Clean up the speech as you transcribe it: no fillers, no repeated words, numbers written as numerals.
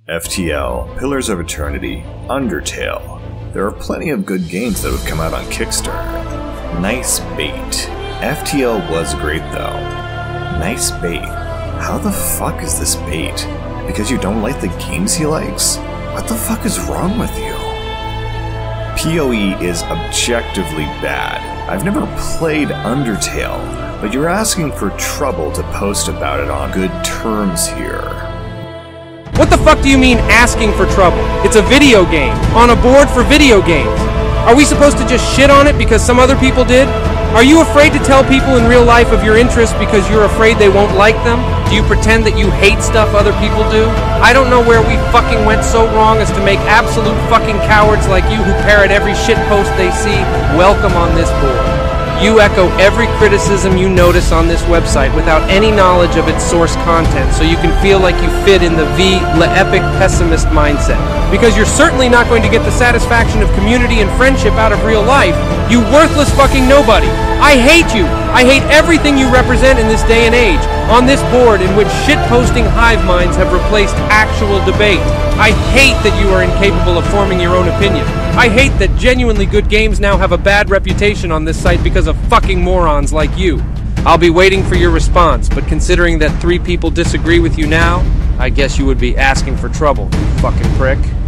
FTL, Pillars of Eternity, Undertale. There are plenty of good games that have come out on Kickstarter. Nice bait. FTL was great though. Nice bait. How the fuck is this bait? Because you don't like the games he likes? What the fuck is wrong with you? PoE is objectively bad. I've never played Undertale, but you're asking for trouble to post about it on good terms here. What the fuck do you mean asking for trouble? It's a video game, on a board for video games. Are we supposed to just shit on it because some other people did? Are you afraid to tell people in real life of your interests because you're afraid they won't like them? Do you pretend that you hate stuff other people do? I don't know where we fucking went so wrong as to make absolute fucking cowards like you who parrot every shitpost they see welcome on this board. You echo every criticism you notice on this website without any knowledge of its source content, so you can feel like you fit in the epic pessimist mindset. Because you're certainly not going to get the satisfaction of community and friendship out of real life, you worthless fucking nobody. I hate you. I hate everything you represent in this day and age, on this board in which shitposting hive minds have replaced actual debate. I hate that you are incapable of forming your own opinion. I hate that genuinely good games now have a bad reputation on this site because of fucking morons like you. I'll be waiting for your response, but considering that 3 people disagree with you now, I guess you would be asking for trouble, you fucking prick.